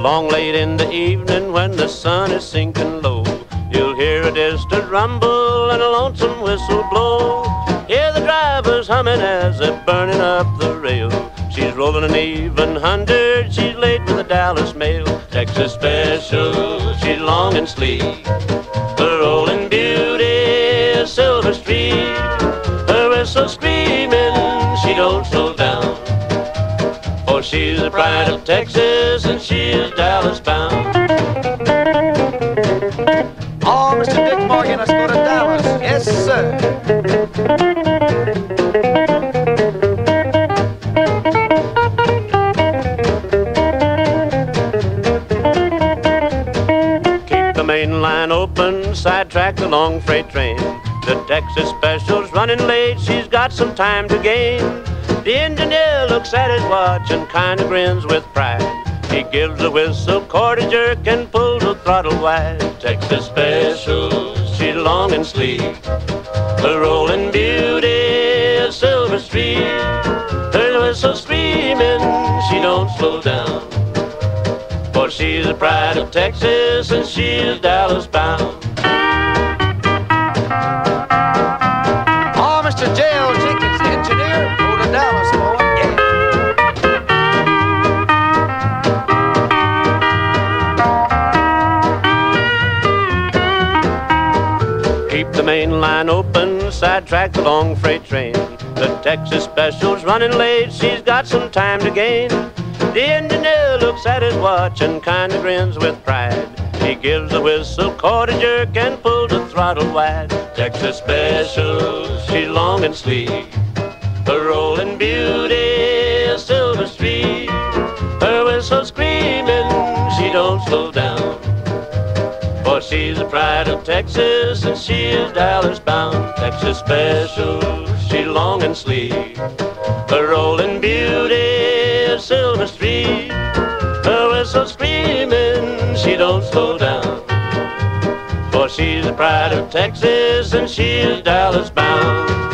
Along late in the evening when the sun is sinking low, you'll hear a distant rumble and a lonesome whistle blow. Hear the drivers humming as they're burning up the rail. She's rolling an even 100, she's late for the Dallas mail. Texas special, she's long and sleek, the rolling beauty, Silver Street. Her whistle screaming, she don't slow down, for she's the pride of Texas and she is Dallas bound. Oh, Mr. Dick Morgan, let's go to Dallas. Yes, sir. Keep the main line open, sidetrack the long freight train. The Texas special's running late, she's got some time to gain. The engineer looks at his watch and kinda grins with pride. He gives the whistle cord a jerk and pulls the throttle wide. Texas special, she's long and sleek, the rolling beauty of Silver Street. Her whistle screaming, she don't slow down, for she's the pride of Texas and she is Dallas bound. Oh, Mr. J.L. Jenkins, the engineer, go to Dallas, boy. Yeah. Keep the main line open, sidetrack the long freight train. The Texas special's running late, she's got some time to gain. The engineer looks at his watch and kinda grins with pride. He gives the whistle cord a jerk and pulls the throttle wide. Texas special, she's long and sleek, the rolling beauty of Silver Street. Her whistle screaming, she don't slow down, for she's the pride of Texas and she is Dallas bound. Texas special, she's long and sleek, the rolling beauty of Silver Street. Her whistle screaming, she don't slow down, for she's the pride of Texas and she is Dallas bound.